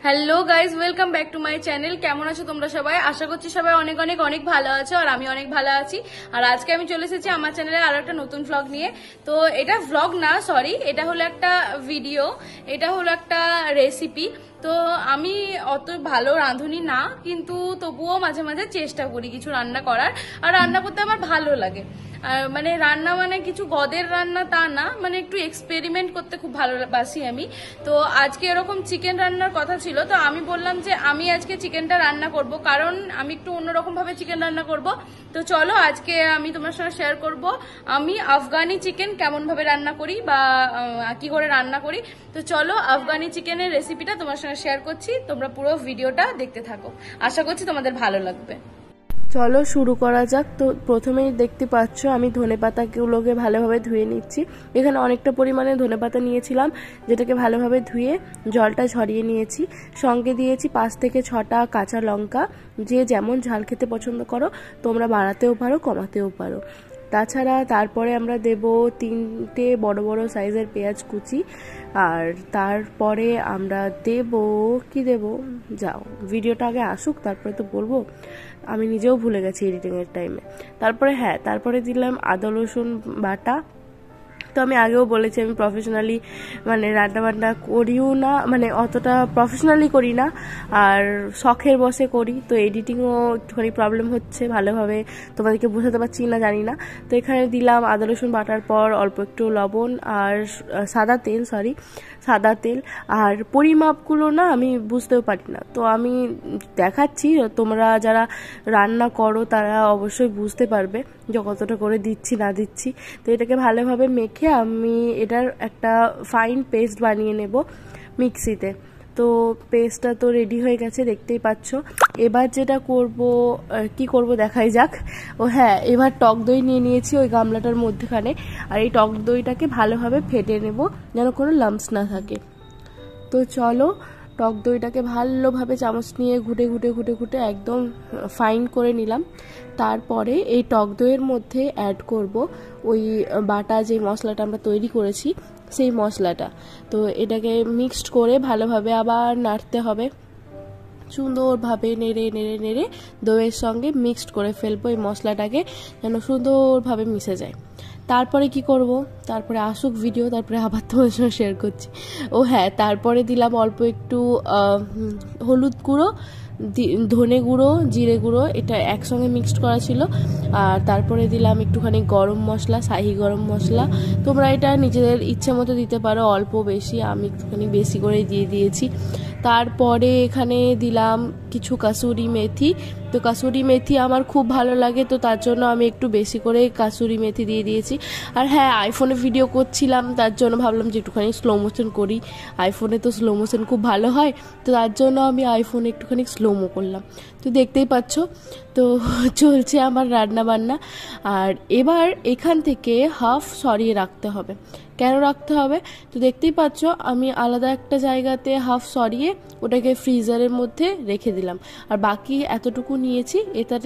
Hello guys, welcome back to my channel. কেমন আছো তোমরা সবাই? আশা করছি সবাই অনেক অনেক অনেক ভালো আছো, আর আমি অনেক ভালো আছি। আর আজকে আমি চলে এসেছি আমার চ্যানেলে আরো একটা নতুন ভ্লগ নিয়ে। তো এটা ভ্লগ না, সরি, এটা হলো একটা ভিডিও, এটা হলো একটা রেসিপি। তো আমি অত ভালো রাঁধুনি না, কিন্তু তবুও মাঝে মাঝে চেষ্টা করি কিছু রান্না করার। আর রান্না করতে আমার ভালো লাগে। আর মানে রান্না মানে কিছু গদের রান্না তা না, মানে একটু এক্সপেরিমেন্ট করতে খুব ভালোবাসি আমি। তো আজকে এরকম চিকেন রান্নার কথা ছিল, তো আমি বললাম যে আমি আজকে চিকেনটা রান্না করব, কারণ আমি একটু অন্যরকম ভাবে চিকেন রান্না করব। তো চলো আজকে আমি তোমার সঙ্গে শেয়ার করব আমি আফগানি চিকেন কেমন ভাবে রান্না করি বা কি করে রান্না করি। তো চলো আফগানি চিকেনের রেসিপিটা তোমার সঙ্গে শেয়ার করছি, তোমরা পুরো ভিডিওটা দেখতে থাকো, আশা করছি তোমাদের ভালো লাগবে। চলো শুরু করা যাক। তো প্রথমেই দেখতে পাচ্ছ আমি ধনেপাতাগুলোকে ভালোভাবে ধুয়ে নিচ্ছি। এখানে অনেকটা পরিমাণে ধনেপাতা নিয়েছিলাম, যেটাকে ভালোভাবে ধুয়ে জলটা ঝরিয়ে নিয়েছি। সঙ্গে দিয়েছি 5 থেকে 6টা কাঁচা লঙ্কা। যে যেমন ঝাল খেতে পছন্দ করো তোমরা বাড়াতেও পারো কমাতেও পারো। তাছাড়া তারপরে আমরা দেব 3টে বড় বড় সাইজের পেঁয়াজ কুচি। আর তারপরে আমরা দেব কি দেব, যাও ভিডিওটা আগে আসুক তারপরে তো বলবো, আমি নিজেও ভুলে গেছি এডিটিংয়ের টাইমে। তারপরে দিলাম আদা রসুন বাটা। তো আমি আগেও বলেছি আমি প্রফেশনালি মানে রান্নাবান্না করিও না, মানে অতটা প্রফেশনালি করি না, আর শখের বসে করি। তো এডিটিংও একটুখানি প্রবলেম হচ্ছে, ভালোভাবে তোমাদেরকে বোঝাতে পারছি না জানি না। তো এখানে দিলাম আদা রসুন বাটার পর অল্প একটু লবণ আর সাদা তেল। আর পরিমাপগুলো না আমি বুঝতেও পারি না, তো আমি দেখাচ্ছি, তোমরা যারা রান্না করো তারা অবশ্যই বুঝতে পারবে যে কতটা করে দিচ্ছি না দিচ্ছি। তো এটাকে ভালোভাবে মেখে আমি এটার একটা ফাইন পেস্ট বানিয়ে নেব মিক্সিতে। তো পেস্টটা তো রেডি হয়ে গেছে, দেখতেই পাচ্ছ। এবার যেটা করব, কি করব দেখাই যাক। ও হ্যাঁ, এবার টক দই নিয়ে নিয়েছি ওই গামলাটার মধ্যেখানে। আর এই টক দইটাকে ভালোভাবে ফেটে নেব যেন কোনো লাম্পস না থাকে। তো চলো টক দইটাকে ভালোভাবে চামচ নিয়ে ঘুটে একদম ফাইন করে নিলাম। তারপরে এই টক দইয়ের মধ্যে অ্যাড করব ওই বাটা যে মশলাটা আমরা তৈরি করেছি সেই মশলাটা। তো এটাকে মিক্সড করে ভালোভাবে আবার নাড়তে হবে, সুন্দরভাবে নেড়ে দইয়ের সঙ্গে মিক্সড করে ফেলবো এই মশলাটাকে, যেন সুন্দরভাবে মিশে যায়। তারপরে কি করব, তারপরে আসুক ভিডিও, তারপরে আবার তোমার সঙ্গে শেয়ার করছি। ও হ্যাঁ, তারপরে দিলাম অল্প একটু হলুদ গুঁড়ো, ধনে গুঁড়ো, জিরে গুঁড়ো, এটা একসঙ্গে মিক্সড করা ছিল। আর তারপরে দিলাম একটুখানি গরম মশলা, শাহি গরম মশলা। তোমরা এটা নিজেদের ইচ্ছে মতো দিতে পারো, অল্প বেশি, আমি একটুখানি বেশি করে দিয়ে দিয়েছি। তারপরে এখানে দিলাম কিছু কাসুরি মেথি। তো কাসুরি মেথি আমার খুব ভালো লাগে, তো তার জন্য আমি একটু বেশি করে কাসুরি মেথি দিয়ে দিয়েছি। আর হ্যাঁ, আইফোনে ভিডিও করছিলাম, তার জন্য ভাবলাম যে একটুখানি স্লো মোশন করি। আইফোনে তো স্লো মোশন খুব ভালো হয়, তো তার জন্য আমি আইফোনে একটুখানি স্লোমো করলাম। তো দেখতেই পাচ্ছ, তো চলছে আমার রান্না বান্না। আর এবার এখান থেকে হাফ সরিয়ে রাখতে হবে। কেন রাখতে হবে, তো দেখতেই পাচ্ছ আমি আলাদা একটা জায়গাতে হাফ সরিয়ে ওটাকে ফ্রিজারের মধ্যে রেখে দিলাম। আর বাকি এতটুকু নিয়েছি,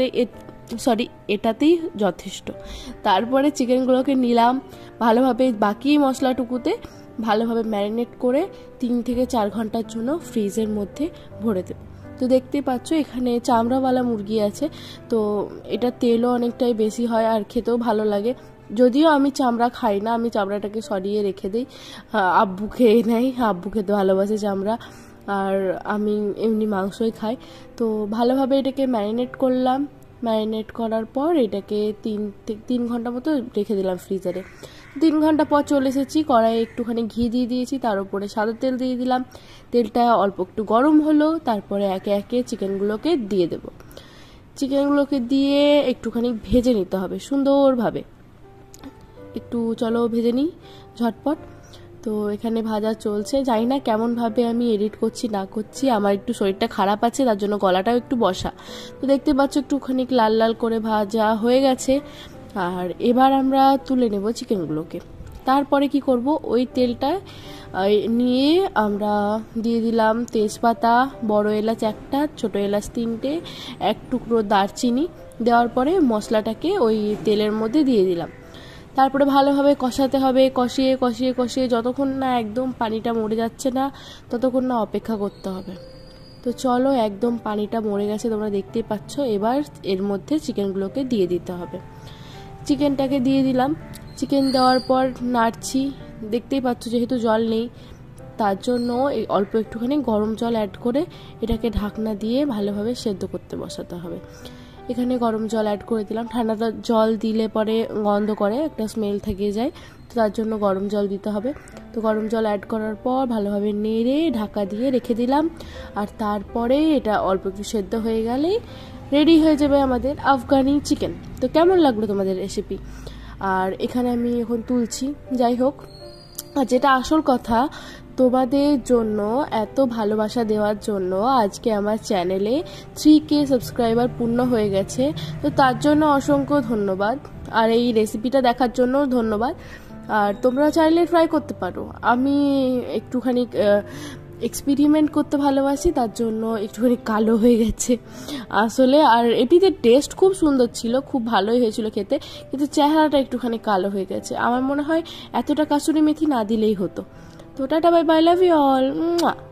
এটাতেই যথেষ্ট। তারপরে চিকেনগুলোকে নিলাম ভালোভাবে, বাকি মশলাটুকুতে ভালোভাবে ম্যারিনেট করে 3 থেকে 4 ঘন্টার জন্য ফ্রিজের মধ্যে ভরে দেব। তো দেখতেই পাচ্ছ এখানে চামড়াওয়ালা মুরগি আছে, তো এটা তেলও অনেকটাই বেশি হয় আর খেতেও ভালো লাগে। যদিও আমি চামড়া খাই না, আমি চামড়াটাকে সরিয়ে রেখে দিই, আব্বু খেয়ে নেয়, আব্বু খেতে ভালোবাসে চামড়া, আর আমি এমনি মাংসই খাই। তো ভালোভাবে এটাকে ম্যারিনেট করলাম। ম্যারিনেট করার পর এটাকে 3 ঘন্টা মতো রেখে দিলাম ফ্রিজারে। 3 ঘন্টা পর চলে এসেছি, কড়াইয়ে একটুখানি ঘি দিয়ে দিয়েছি, তার উপরে সাদা তেল দিয়ে দিলাম। তেলটা অল্প একটু গরম হলো, তারপরে একে একে চিকেনগুলোকে দিয়ে দেব। চিকেনগুলোকে দিয়ে একটুখানি ভেজে নিতে হবে সুন্দরভাবে। একটু চলো ভেজে নিই ঝটপট। তো এখানে ভাজা চলছে, জানি না কেমনভাবে আমি এডিট করছি না করছি, আমার একটু শরীরটা খারাপ আছে, তার জন্য গলাটাও একটু বসা। তো দেখতে পাচ্ছ একটুখানি লাল লাল করে ভাজা হয়ে গেছে। আর এবার আমরা তুলে নেব চিকেনগুলোকে। তারপরে কি করব, ওই তেলটা নিয়ে আমরা দিয়ে দিলাম তেজপাতা, বড় এলাচ 1টা, ছোট এলাচ 3টে, 1 টুকরো দারচিনি। দেওয়ার পরে মশলাটাকে ওই তেলের মধ্যে দিয়ে দিলাম। তারপরে ভালোভাবে কষাতে হবে, কষিয়ে যতক্ষণ না একদম পানিটা মরে যাচ্ছে না ততক্ষণ না অপেক্ষা করতে হবে। তো চলো, একদম পানিটা মরে গেছে, তোমরা দেখতেই পাচ্ছ। এবার এর মধ্যে চিকেনগুলোকে দিয়ে দিতে হবে। চিকেনটাকে দিয়ে দিলাম। চিকেন দেওয়ার পর নাড়ছি, দেখতেই পাচ্ছ যেহেতু জল নেই, তার জন্য এই অল্প একটুখানি গরম জল অ্যাড করে এটাকে ঢাকনা দিয়ে ভালোভাবে সেদ্ধ করতে বসাতে হবে। এখানে গরম জল অ্যাড করে দিলাম। ঠান্ডা জল দিলে পরে গন্ধ করে, একটা স্মেল থেকে যায়, তো তার জন্য গরম জল দিতে হবে। তো গরম জল অ্যাড করার পর ভালোভাবে নেড়ে ঢাকা দিয়ে রেখে দিলাম। আর তারপরে এটা অল্প একটু সেদ্ধ হয়ে গেলেই রেডি হয়ে যাবে আমাদের আফগানি চিকেন। তো কেমন লাগলো তোমাদের রেসিপি? আর এখানে আমি এখন তুলছি। যাই হোক, আর যেটা আসল কথা, তোমাদের জন্য এত ভালোবাসা দেওয়ার জন্য আজকে আমার চ্যানেলে 3K সাবস্ক্রাইবার পূর্ণ হয়ে গেছে। তো তার জন্য অসংখ্য ধন্যবাদ, আর এই রেসিপিটা দেখার জন্য ধন্যবাদ। আর তোমরা চাইলে ট্রাই করতে পারো। আমি একটুখানি এক্সপেরিমেন্ট করতে ভালোবাসি, তার জন্য একটুখানি কালো হয়ে গেছে আসলে। আর এটিতে টেস্ট খুব সুন্দর ছিল, খুব ভালোই হয়েছিল খেতে, কিন্তু চেহারাটা একটুখানি কালো হয়ে গেছে। আমার মনে হয় এতটা কাসুরি মেথি না দিলেই হতো। তো tata, bye bye, love you all.